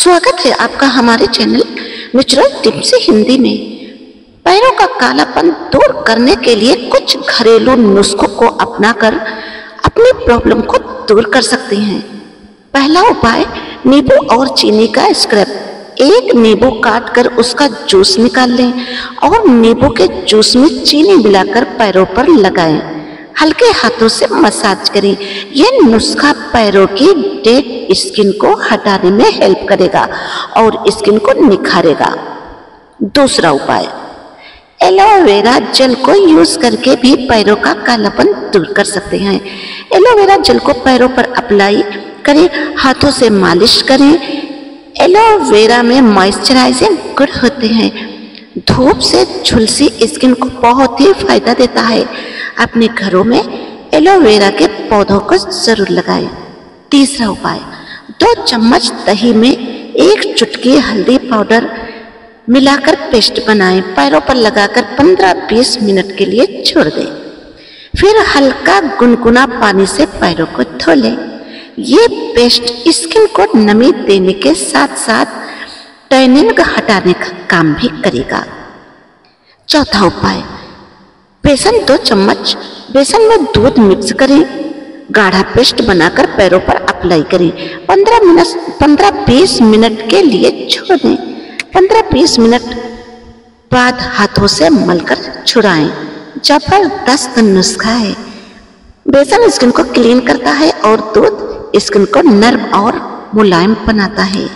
स्वागत है आपका हमारे चैनल नेचुरल टिप्स हिंदी में। पैरों का कालापन दूर करने के लिए कुछ घरेलू नुस्खों को अपनाकर अपनी प्रॉब्लम को दूर कर सकते हैं। पहला उपाय, नींबू और चीनी का स्क्रब। एक नींबू काट कर उसका जूस निकाल लें और नींबू के जूस में चीनी मिलाकर पैरों पर लगाएं। हल्के हाथों से मसाज करें। यह नुस्खा पैरों की डेड स्किन को हटाने में हेल्प करेगा और स्किन को निखारेगा। दूसरा उपाय, एलोवेरा जेल को यूज करके भी पैरों का कालापन दूर कर सकते हैं। एलोवेरा जेल को पैरों पर अप्लाई करें, हाथों से मालिश करें। एलोवेरा में मॉइस्चराइजिंग गुण होते हैं। धूप से झुलसी स्किन को बहुत ही फायदा देता है। अपने घरों में एलोवेरा के पौधों को जरूर लगाएं। तीसरा उपाय, 2 चम्मच दही में 1 चुटकी हल्दी पाउडर मिलाकर पेस्ट बनाएं। पैरों पर लगाकर 15-20 मिनट के लिए छोड़ दें। फिर हल्का गुनगुना पानी से पैरों को धो लें। ये पेस्ट स्किन को नमी देने के साथ साथ टैनिंग हटाने का काम भी करेगा। चौथा उपाय, बेसन 2 चम्मच बेसन में दूध मिक्स करें, गाढ़ा पेस्ट बनाकर पैरों पर अप्लाई करें। 15-20 मिनट के लिए छोड़ दें। 15-20 मिनट बाद हाथों से मलकर छुड़ाएं। जबरदस्त नुस्खा है। बेसन स्किन को क्लीन करता है और दूध स्किन को नर्म और मुलायम बनाता है।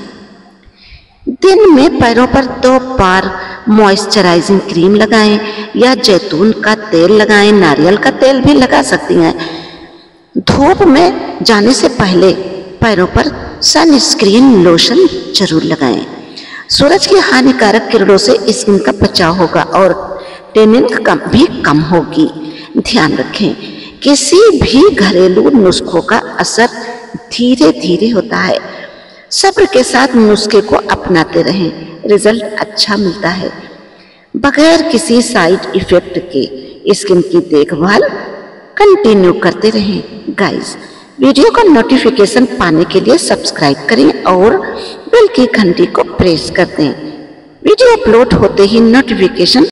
दिन में पैरों पर 2 बार मॉइस्चराइजिंग क्रीम लगाएं या जैतून का तेल लगाएं। नारियल का तेल भी लगा सकती हैं। धूप में जाने से पहले पैरों पर सनस्क्रीन लोशन जरूर लगाएं। सूरज की हानिकारक किरणों से स्किन का बचाव होगा और टैनिंग भी कम होगी। ध्यान रखें, किसी भी घरेलू नुस्खों का असर धीरे धीरे होता है। सब्र के साथ नुस्खे को अपनाते रहें, रिजल्ट अच्छा मिलता है। बगैर किसी साइड इफेक्ट के स्किन की देखभाल कंटिन्यू करते रहें। गाइस, वीडियो का नोटिफिकेशन पाने के लिए सब्सक्राइब करें और बेल की घंटी को प्रेस कर दें। वीडियो अपलोड होते ही नोटिफिकेशन